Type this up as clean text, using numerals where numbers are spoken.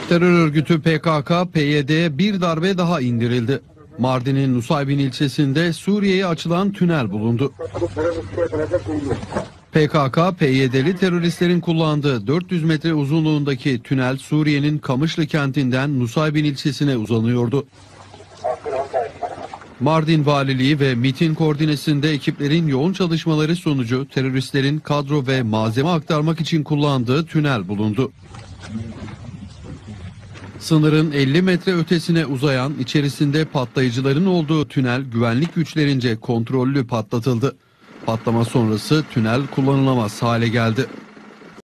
Terör örgütü PKK, PYD'ye bir darbe daha indirildi. Mardin'in Nusaybin ilçesinde Suriye'ye açılan tünel bulundu. PKK, PYD'li teröristlerin kullandığı 400 metre uzunluğundaki tünel Suriye'nin Kamışlı kentinden Nusaybin ilçesine uzanıyordu. Mardin Valiliği ve MİT'in koordinesinde ekiplerin yoğun çalışmaları sonucu teröristlerin kadro ve malzeme aktarmak için kullandığı tünel bulundu. Sınırın 50 metre ötesine uzayan, içerisinde patlayıcıların olduğu tünel güvenlik güçlerince kontrollü patlatıldı. Patlama sonrası tünel kullanılamaz hale geldi.